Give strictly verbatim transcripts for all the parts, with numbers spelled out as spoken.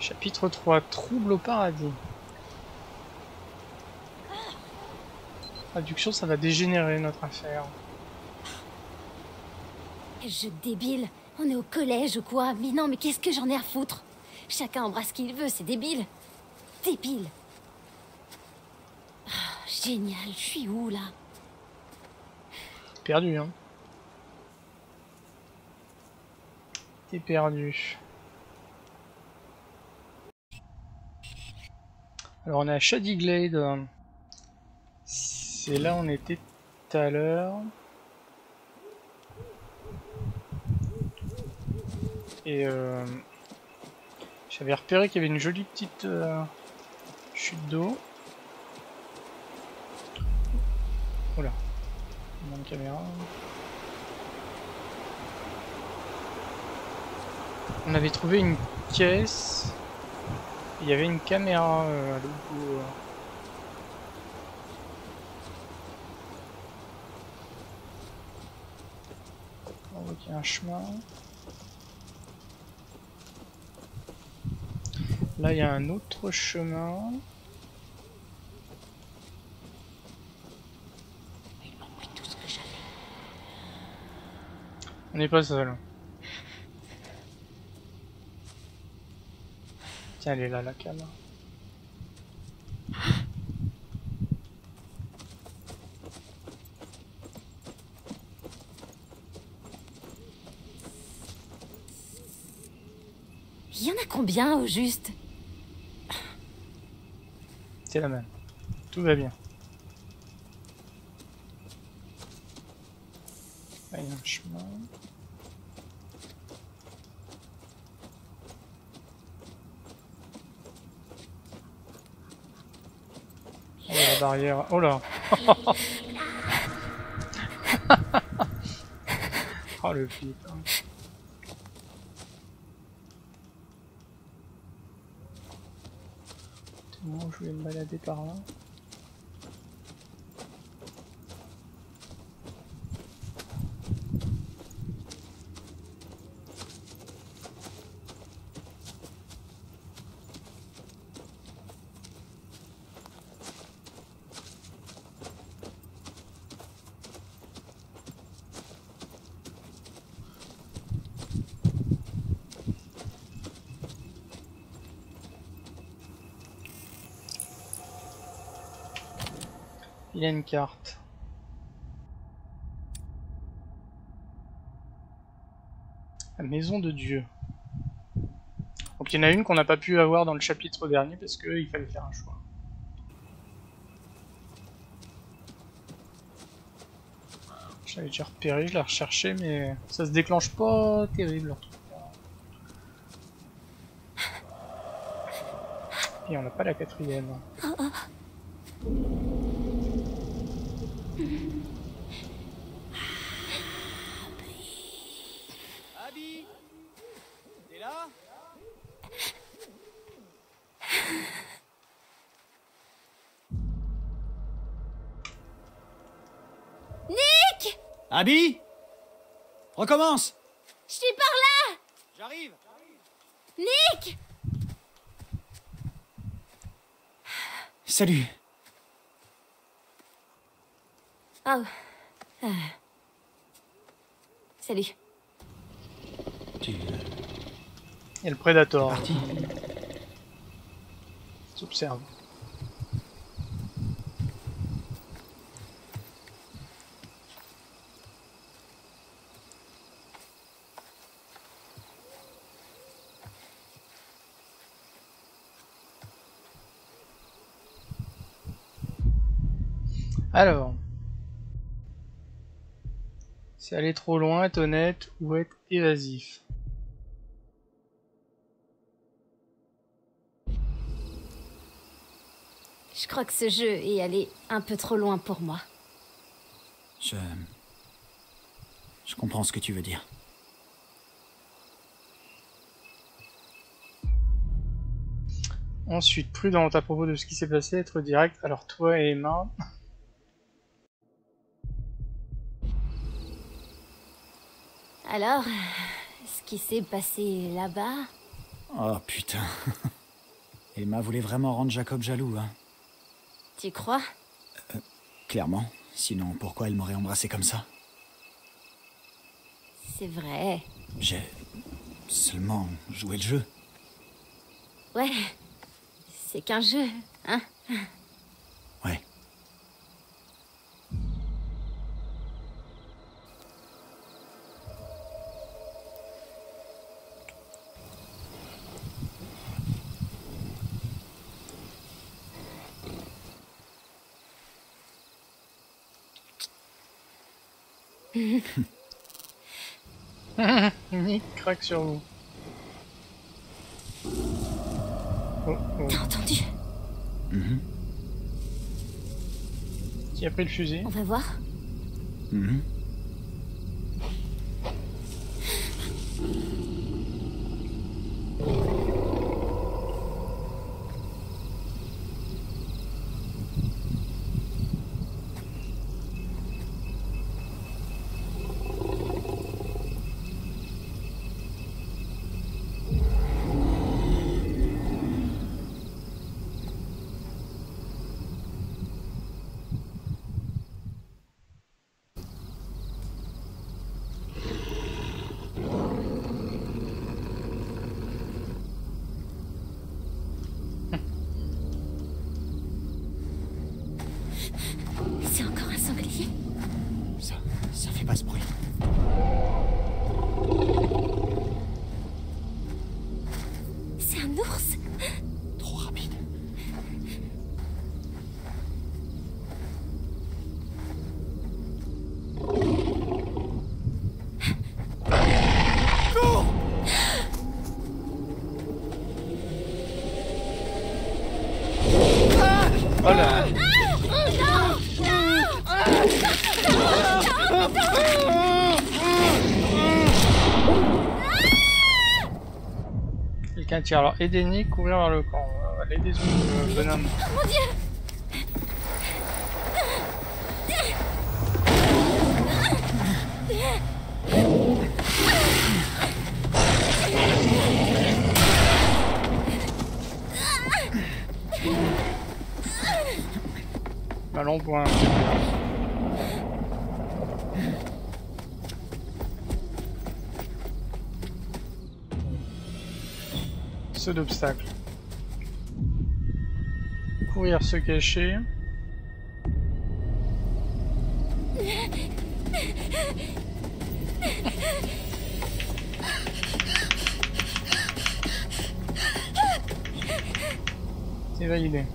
Chapitre trois, Trouble au paradis. Traduction, ça va dégénérer notre affaire. Quel jeu débile. On est au collège ou quoi? Mais non, mais qu'est-ce que j'en ai à foutre? Chacun embrasse qui il veut, c'est débile. Débile. Oh, génial, je suis où là? Perdu, hein. T'es perdu. Alors on est à Shady Glade. C'est là où on était tout à l'heure. Et euh, j'avais repéré qu'il y avait une jolie petite euh, chute d'eau. Oula, une caméra. On avait trouvé une caisse. Il y avait une caméra euh, à l'autre bout. Euh. On voit qu'il y a un chemin. Là, il y a un autre chemin. Ils m'ont pris tout ce que j'avais. On n'est pas seul. Tiens, elle est là, la cam. Il y en a combien au juste? C'est la même. Tout va bien. Là, il y a un chemin. Oh, la barrière. Oh là. Oh le flip. Moi, je voulais me balader par là. Il y a une carte. La maison de Dieu. Donc il y en a une qu'on n'a pas pu avoir dans le chapitre dernier parce qu'il fallait faire un choix. Je l'avais déjà repéré, je l'ai recherché, mais ça se déclenche pas terrible en tout cas. Et on n'a pas la quatrième. Abby, t'es là? Nick! Abby, recommence. Je suis par là! J'arrive. Nick! Salut. Oh. Euh. Salut. Tu Il y a le Predator. es parti? S'observe. Alors, c'est aller trop loin, être honnête ou être évasif. Je crois que ce jeu est allé un peu trop loin pour moi. Je... Je comprends ce que tu veux dire. Ensuite, prudente à propos de ce qui s'est passé, être direct. Alors toi et Emma... Alors, ce qui s'est passé là-bas, Oh putain. Emma voulait vraiment rendre Jacob jaloux, hein. Tu crois? euh, Clairement. Sinon, pourquoi elle m'aurait embrassé comme ça? C'est vrai. J'ai seulement joué le jeu. Ouais. C'est qu'un jeu, hein? Ouais. Nick craque sur vous. Oh, oh. T'as entendu? Mm-hmm. Qui a pris le fusil? On va voir. Mm-hmm. C'est encore un sanglier? Ça, ça fait pas ce bruit. C'est un ours? Trop rapide. Oh là! Quelqu'un tire. Alors, aidez Nick, courir vers le camp. On va l'aider sur le bonhomme. Oh mon dieu! Ballon point. Saut d'obstacle. Courir, se cacher. C'est validé.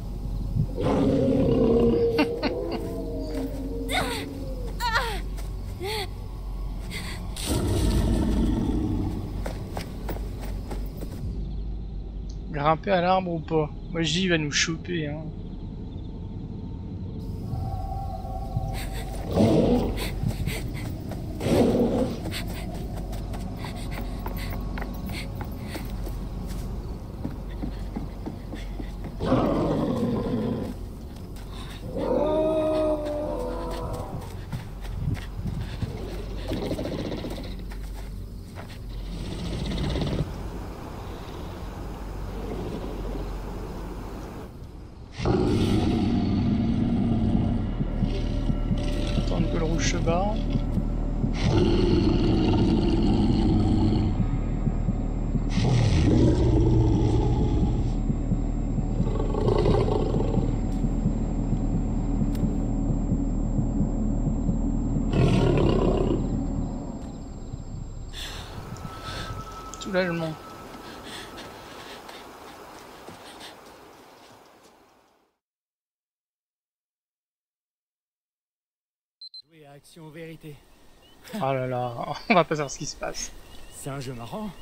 Grimper à l'arbre ou pas? Moi je dis il va nous choper hein. Attendre que le rouge se barre. Soulagement. Jouer à action ou vérité. Oh là là, on va pas savoir ce qui se passe. C'est un jeu marrant.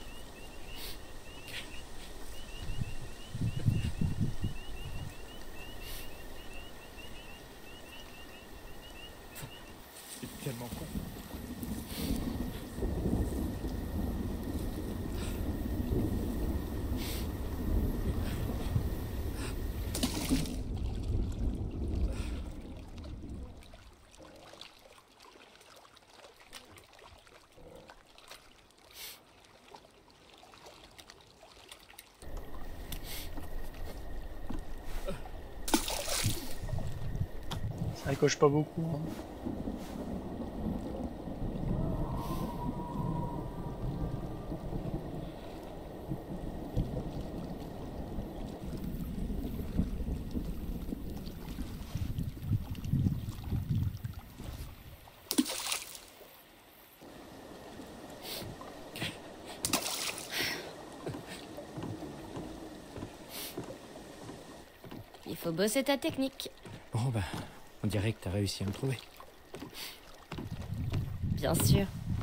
C'est tellement con. Elle coche pas beaucoup. Hein. Il faut bosser ta technique. Bon bah, on dirait que t'as réussi à me trouver. Bien sûr.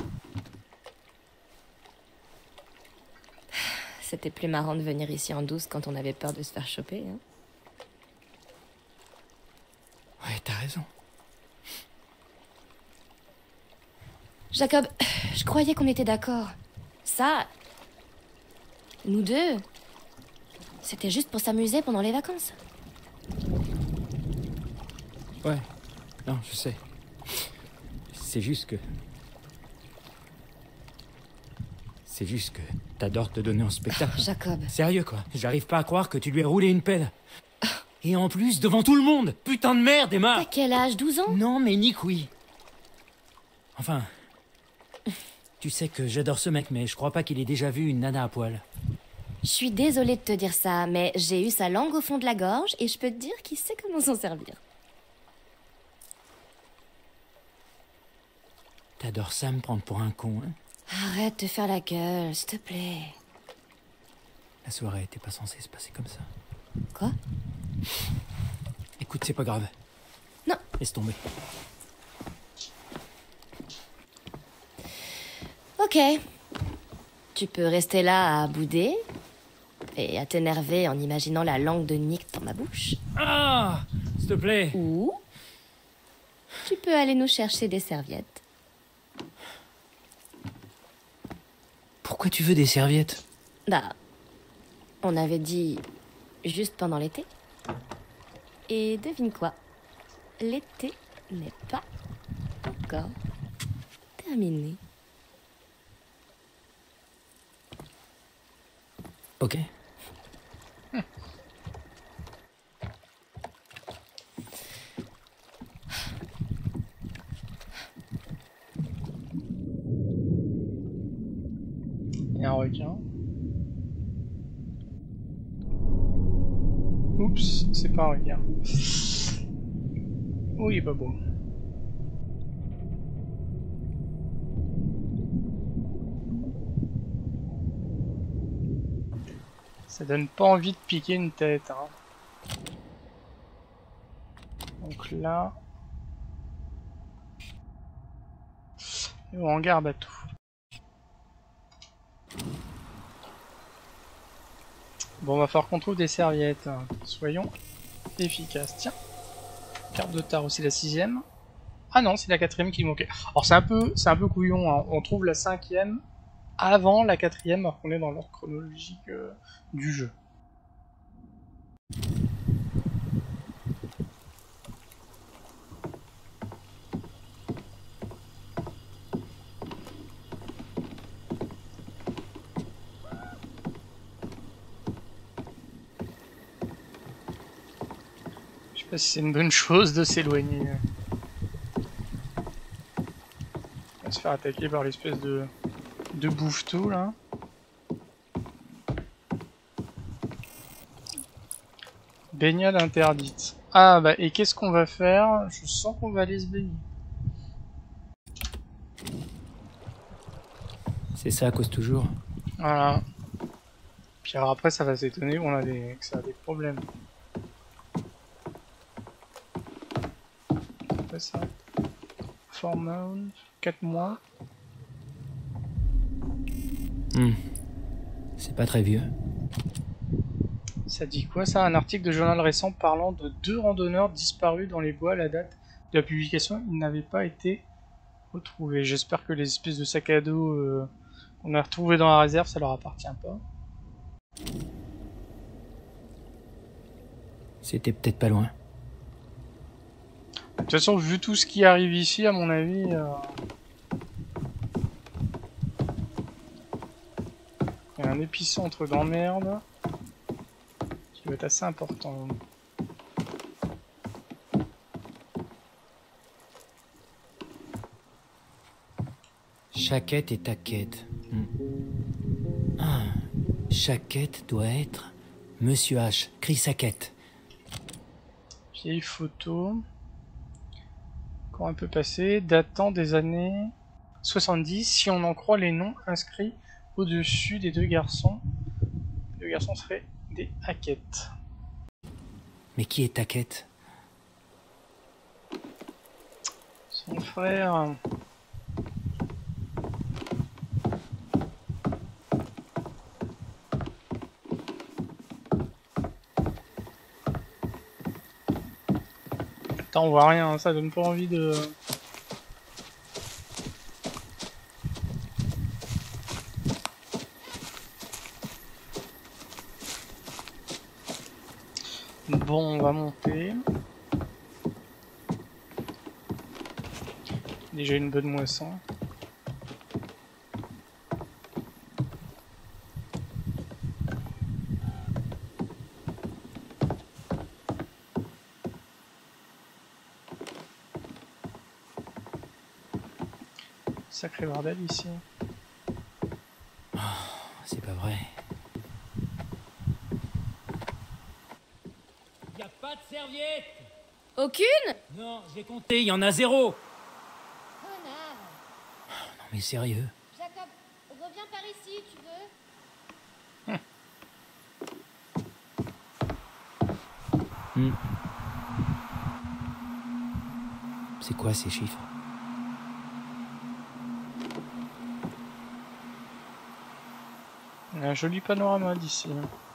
C'était plus marrant de venir ici en douce quand on avait peur de se faire choper, hein. Ouais, t'as raison. Jacob, je croyais qu'on était d'accord. Ça... Nous deux... C'était juste pour s'amuser pendant les vacances. Ouais, non, je sais. C'est juste que... C'est juste que t'adores te donner en spectacle. Jacob... Sérieux, quoi. J'arrive pas à croire que tu lui aies roulé une pelle. Et en plus, devant tout le monde. Putain de merde, Emma. T'as quel âge, douze ans? Non, mais Nick, oui. Enfin... Tu sais que j'adore ce mec, mais je crois pas qu'il ait déjà vu une nana à poil. Je suis désolée de te dire ça, mais j'ai eu sa langue au fond de la gorge et je peux te dire qu'il sait comment s'en servir. T'adores ça me prendre pour un con, hein? Arrête de faire la gueule, s'il te plaît. La soirée était pas censée se passer comme ça. Quoi? Écoute, c'est pas grave. Non. Laisse tomber. Ok. Tu peux rester là à bouder et à t'énerver en imaginant la langue de Nick dans ma bouche. Ah! S'il te plaît. Ou tu peux aller nous chercher des serviettes. Pourquoi tu veux des serviettes? Bah, on avait dit juste pendant l'été. Et devine quoi? L'été n'est pas encore terminé. Ok. Il y a un requin. Oups, c'est pas un requin. Oh, il est pas beau. Ça donne pas envie de piquer une tête, hein. Donc là... Et au hangar bateau. Bon, va falloir qu'on trouve des serviettes. Hein. Soyons efficaces. Tiens. Carte de tard aussi, la sixième. Ah non, c'est la quatrième qui manquait. Alors c'est un peu, c'est un peu couillon. Hein. On trouve la cinquième avant la quatrième, alors qu'on est dans l'ordre chronologique euh, du jeu. Je sais pas si c'est une bonne chose de s'éloigner. On va se faire attaquer par l'espèce de, de bouffe-tout là. Baignade interdite. Ah bah et qu'est-ce qu'on va faire? Je sens qu'on va aller se baigner. C'est ça, à cause toujours. Voilà. Puis alors après ça va s'étonner on a des, que ça a des problèmes. Après ça. four months, quatre mois. Hmm. C'est pas très vieux. Ça dit quoi ça? Un article de journal récent parlant de deux randonneurs disparus dans les bois à la date de la publication. Ils n'avaient pas été retrouvés. J'espère que les espèces de sacs à dos euh, qu'on a retrouvés dans la réserve, ça leur appartient pas. C'était peut-être pas loin. De toute façon, vu tout ce qui arrive ici, à mon avis... Euh... il y a un épicentre d'emmerde. Qui va être assez important. Chaque quête est ta quête. Hmm. Ah, chaque quête doit être Monsieur H. Crie sa quête. Vieille photo. Encore un peu passé. Datant des années soixante-dix, si on en croit les noms inscrits au-dessus des deux garçons. Les deux garçons seraient des Hackett. Mais qui est ta quête? Son frère. Attends, on voit rien, ça donne pas envie de... Bon, on va monter. Déjà une bonne moisson. Sacré bordel ici. Oh, c'est pas vrai. Y a pas de serviette. Aucune? Non, j'ai compté, il y en a zéro. Connard. Non mais sérieux. Jacob, reviens par ici, tu veux? Hmm. C'est quoi ces chiffres? Il y a un joli panorama d'ici.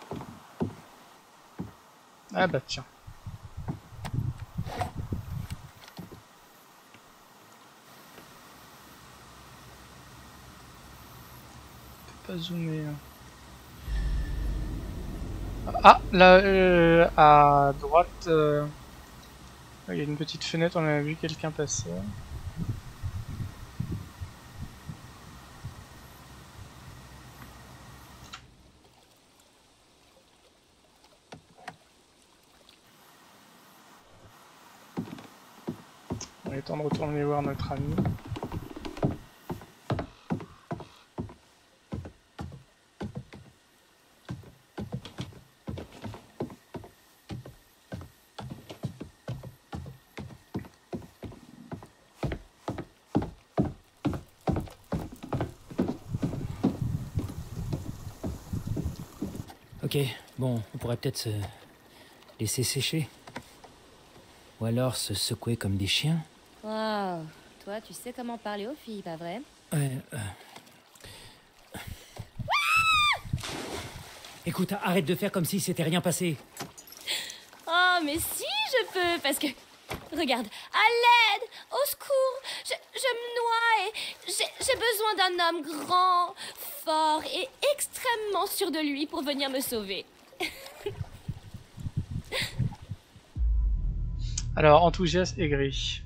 Ah bah tiens. Pas zoomer. Ah, là, euh, à droite, euh, il y a une petite fenêtre, on a vu quelqu'un passer. Il est temps de retourner voir notre ami. Ok, bon, on pourrait peut-être se laisser sécher. Ou alors se secouer comme des chiens. Waouh, toi, tu sais comment parler aux filles, pas vrai? Ouais, euh... Écoute, arrête de faire comme si c'était rien passé. Oh, mais si, je peux, parce que... Regarde, à l'aide, au secours, je, je me noie et j'ai j'ai besoin d'un homme grand, fort et extrêmement sûr de lui pour venir me sauver. Alors, enthousiaste et gris.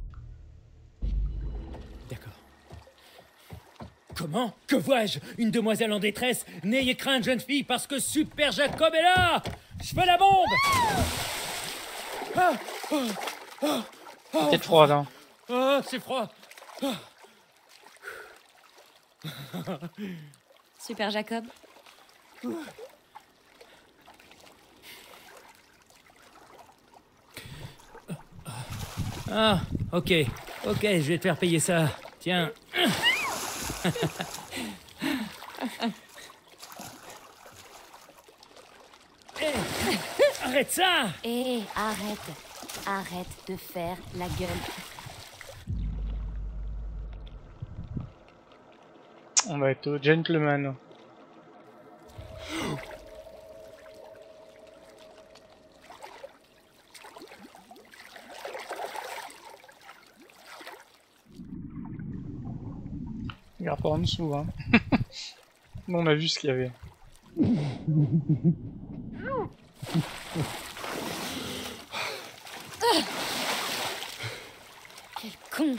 D'accord. Comment? Que vois-je? Une demoiselle en détresse? N'ayez crainte, jeune fille, parce que Super Jacob est là! Je fais la bombe! Ah, ah, ah, ah, Peut-être froide, hein. ah, c'est froid! Ah. Super Jacob. Ah, ok, ok, je vais te faire payer ça. Tiens. Hey, arrête ça! Hé, arrête. Arrête de faire la gueule. On va être au gentleman. Regarde par en dessous, hein. Nous, on a vu ce qu'il y avait. Quel con.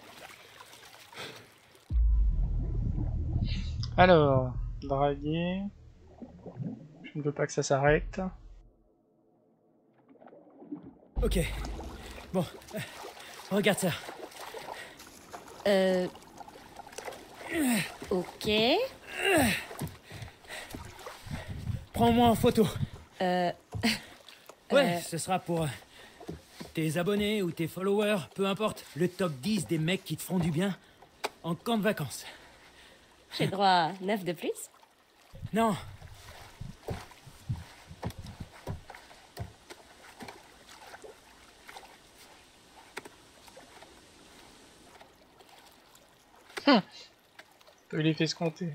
Alors, draguer. Je ne veux pas que ça s'arrête. Ok. Bon, euh, regarde ça. Euh... Ok. Prends-moi en photo. Euh... Ouais, Euh. ce sera pour euh, tes abonnés ou tes followers, peu importe. Le top dix des mecs qui te feront du bien en camp de vacances. J'ai droit à neuf de plus? Non. Peu les fait se compter.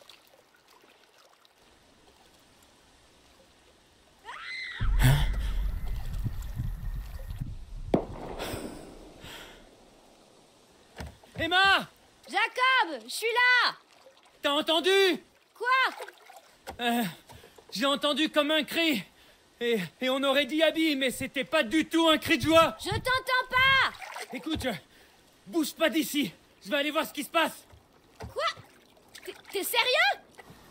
Emma! Jacob! Je suis là! T'as entendu? Quoi? Euh, J'ai entendu comme un cri. Et, et on aurait dit Abby, mais c'était pas du tout un cri de joie. Je t'entends pas! Écoute, euh, bouge pas d'ici. Je vais aller voir ce qui se passe. Quoi? T'es- T'es sérieux?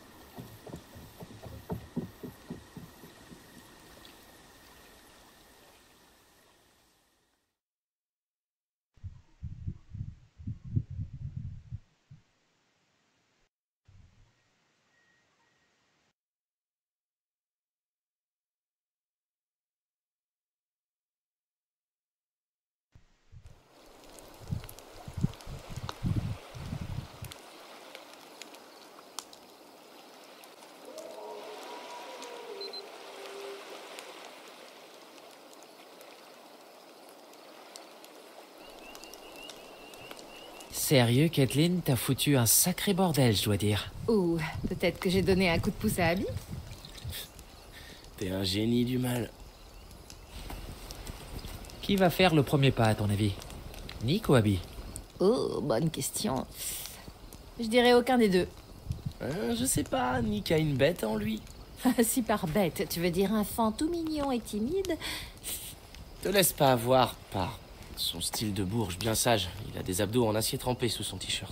Sérieux, Kathleen, t'as foutu un sacré bordel, je dois dire. Ou peut-être que j'ai donné un coup de pouce à Abby. T'es un génie du mal. Qui va faire le premier pas, à ton avis? Nick ou Abby? Oh, bonne question. Je dirais aucun des deux. Hein, je sais pas, Nick a une bête en lui. Si par bête, tu veux dire un fan tout mignon et timide? Te laisse pas avoir par son style de bourge bien sage. Il a des abdos en acier trempé sous son t-shirt.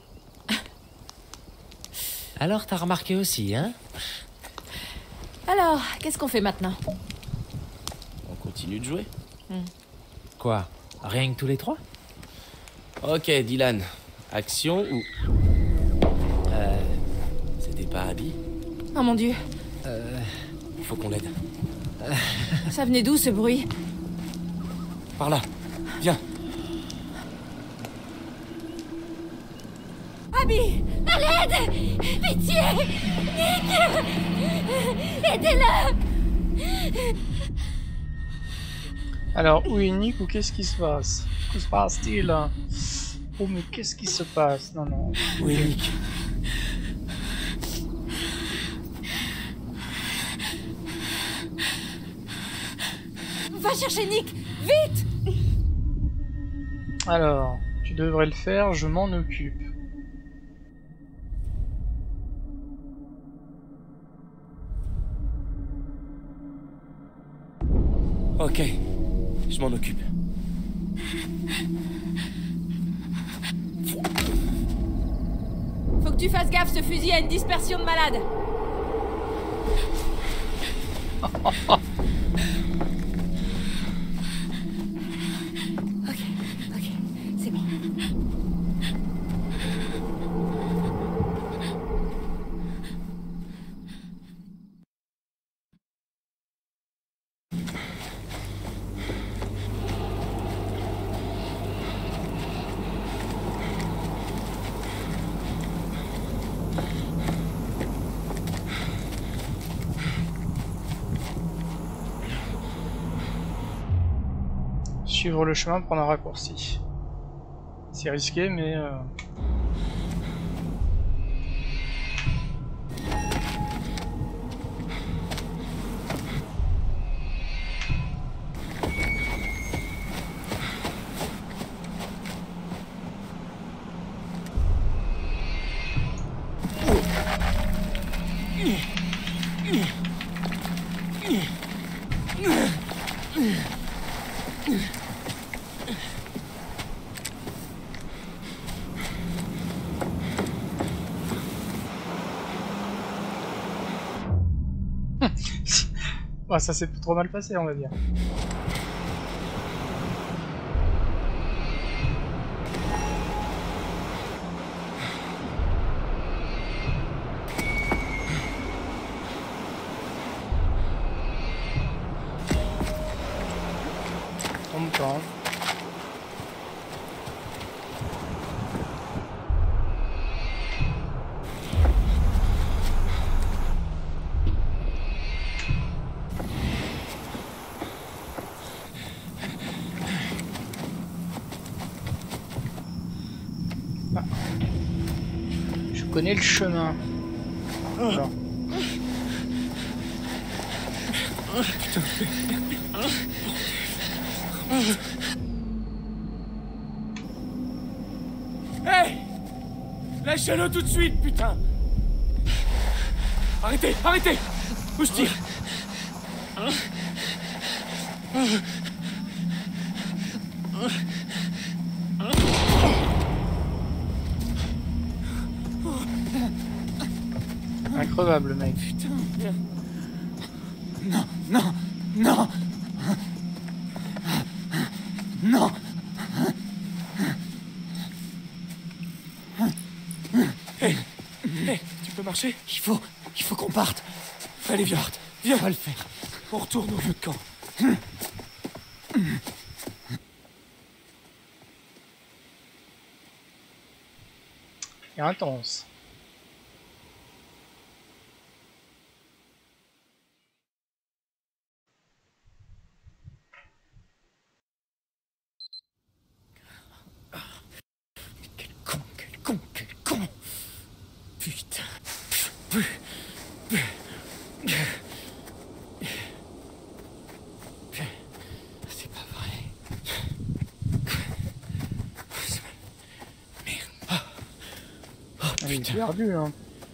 Alors t'as remarqué aussi, hein? Alors, qu'est-ce qu'on fait maintenant? On continue de jouer. Quoi? Rien que tous les trois? Ok, Dylan. Action ou... Euh... C'était pas Abby? Oh mon dieu, Euh... Faut qu'on l'aide. ça venait d'où ce bruit? Par là. Viens. Abby! À l'aide! Pitié! Nick! Aidez-le! Alors, où est Nick ou qu'est-ce qui se passe? Que se passe-t-il? Oh, mais qu'est-ce qui se passe? Non, non. Où est Nick? Va chercher Nick! Vite! Alors, tu devrais le faire, je m'en occupe. Ok. Je m'en occupe. Faut que tu fasses gaffe, ce fusil a une dispersion de malades. Ok, ok, c'est bon. Suivre le chemin, prendre un raccourci. C'est risqué, mais... Euh... Ah, ça s'est plus trop mal passé, on va dire. Ah. Je connais le chemin. Voilà. Hey! Lâchez-le tout de suite, putain! Arrêtez, arrêtez! Où je tire? Increvable, le mec. Putain. Non, non, non. Non. Hey, hey, tu peux marcher? Il faut, il faut qu'on parte. Allez, viens, viens. On va le faire. On retourne au vieux camp. C'est intense. Quel con, quel con, quel con. Putain. C'est pas vrai. Merde. Oh Il est putain. perdu, hein.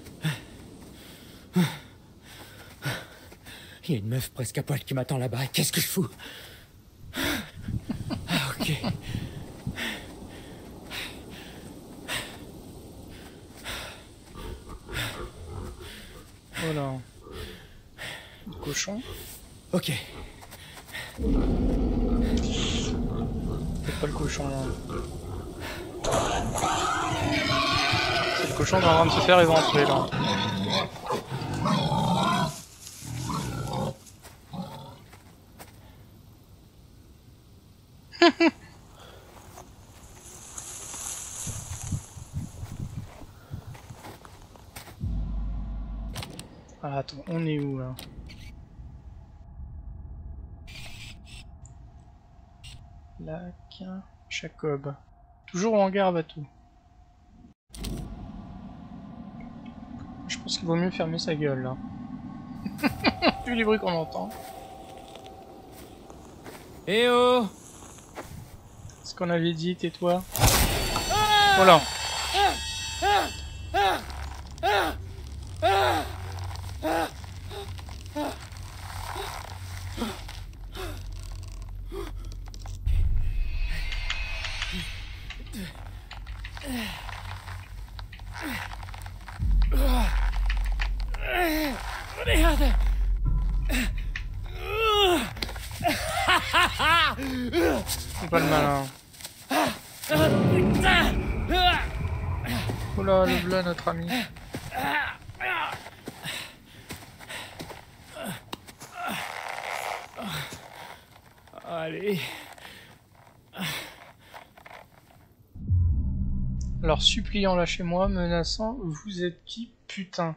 Il y a une meuf presque à poil qui m'attend là-bas. Qu'est-ce que je fous? Ah, ok. Voilà. Le cochon. Ok. C'est pas le cochon, là. C'est le cochon qui est en train de se faire éventrer, là. Ah, attends, on est où, là? Lac... Jacob. Toujours au hangar à bateau. Je pense qu'il vaut mieux fermer sa gueule, là. Vu les bruits qu'on entend. Eh oh! Ce qu'on avait dit, tais-toi. Voilà. Merde! C'est pas le malin. Oula, le bleu, notre ami. Allez. Alors, suppliant là chez moi, menaçant, vous êtes qui, putain?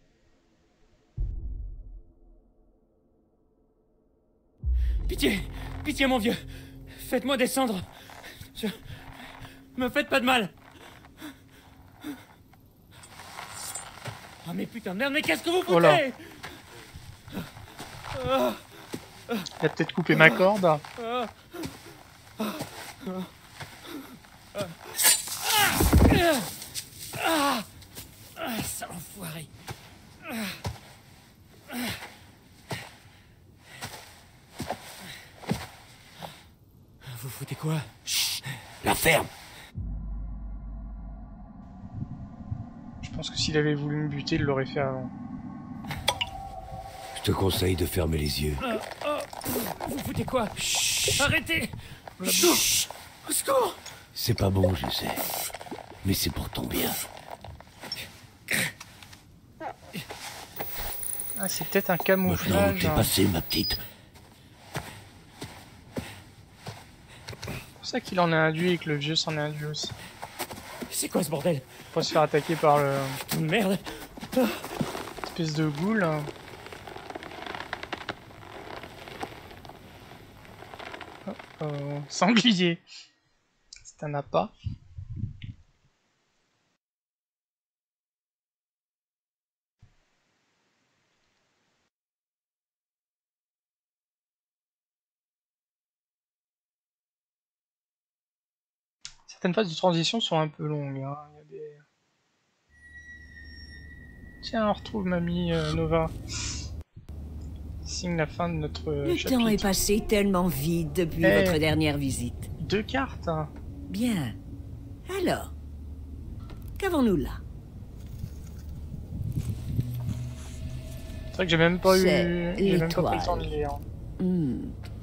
Pitié, pitié mon vieux. Faites-moi descendre. Je... Me faites pas de mal. Oh mais putain de merde, mais qu'est-ce que vous foutez? Oh là. Il a peut-être coupé ma corde. Ah, sale enfoiré. Vous foutez quoi? Chut, la ferme. Je pense que s'il avait voulu me buter, il l'aurait fait avant. Je te conseille de fermer les yeux. Oh, oh, vous foutez quoi? Chut, arrêtez. Chut, au secours. C'est pas bon, je sais. Mais c'est pour ton bien. Ah, c'est peut-être un Maintenant, camouflage. t'es Hein. passé, ma petite. C'est pour ça qu'il en a induit et que le vieux s'en est induit aussi. C'est quoi ce bordel? Pour se faire attaquer par le... Merde. espèce de goule. Hein. Oh, oh. Sanglier. C'est un appât. Certaines phases de transition sont un peu longues. Hein. Il y a des... Tiens, on retrouve mamie euh, Nova. Signe la fin de notre euh, Le chapitre. temps est passé tellement vite depuis Eh. votre dernière visite. Deux cartes. Hein. Bien. Alors, qu'avons-nous là? C'est vrai que j'ai même pas eu, C'est j'ai même pas pris le l'étoile. temps de lire. Hmm.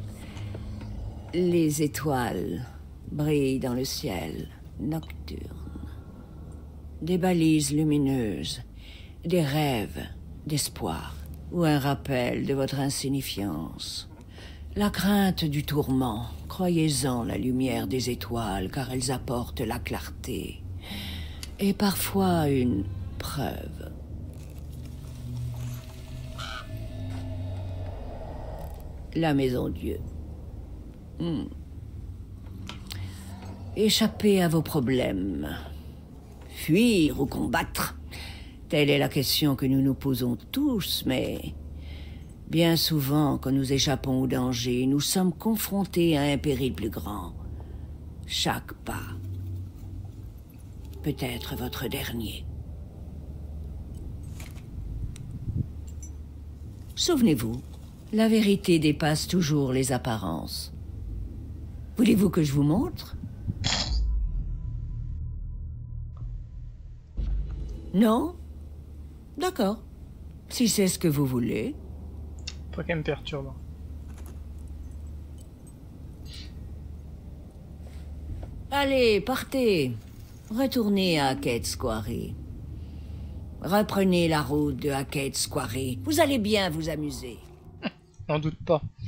Les étoiles brillent dans le ciel nocturne. Des balises lumineuses, des rêves d'espoir ou un rappel de votre insignifiance. La crainte du tourment, croyez-en la lumière des étoiles car elles apportent la clarté. Et parfois une preuve. La Maison Dieu. Hmm. Échapper à vos problèmes. Fuir ou combattre. Telle est la question que nous nous posons tous, mais... bien souvent, quand nous échappons au danger, nous sommes confrontés à un péril plus grand. Chaque pas peut être votre dernier. Souvenez-vous, la vérité dépasse toujours les apparences. Voulez-vous que je vous montre? Non? D'accord. Si c'est ce que vous voulez. Pas qu'elle me perturbe. Allez, partez. Retournez à Hackett Square. Reprenez la route de Hackett Square. Vous allez bien vous amuser. N'en doute pas.